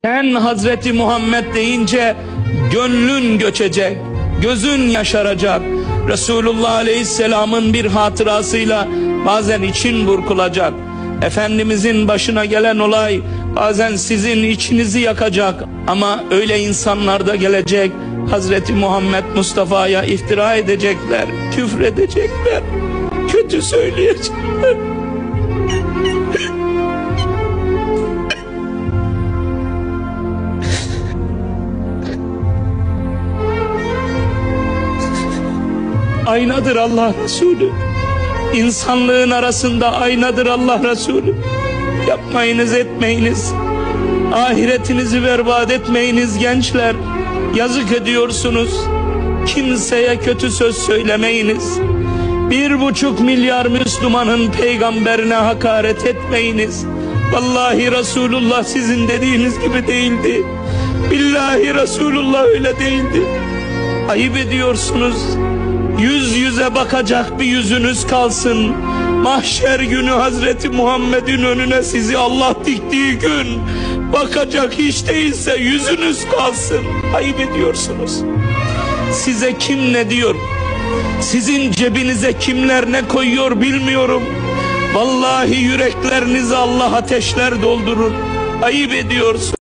Sen Hazreti Muhammed deyince gönlün göçecek, gözün yaşaracak. Resulullah Aleyhisselam'ın bir hatırasıyla bazen için burkulacak. Efendimizin başına gelen olay bazen sizin içinizi yakacak. Ama öyle insanlar da gelecek, Hazreti Muhammed Mustafa'ya iftira edecekler, küfredecekler, kötü söyleyecekler. Aynadır Allah Resulü. İnsanlığın arasında aynadır Allah Resulü. Yapmayınız, etmeyiniz. Ahiretinizi berbat etmeyiniz gençler. Yazık ediyorsunuz. Kimseye kötü söz söylemeyiniz. 1,5 milyar Müslümanın peygamberine hakaret etmeyiniz. Vallahi Resulullah sizin dediğiniz gibi değildi. Billahi Resulullah öyle değildi. Ayıp ediyorsunuz. Yüz yüze bakacak bir yüzünüz kalsın. Mahşer günü Hazreti Muhammed'in önüne sizi Allah diktiği gün bakacak hiç değilse yüzünüz kalsın. Ayıp ediyorsunuz. Size kim ne diyor? Sizin cebinize kimler ne koyuyor bilmiyorum. Vallahi yüreklerinize Allah ateşler doldurur. Ayıp ediyorsunuz.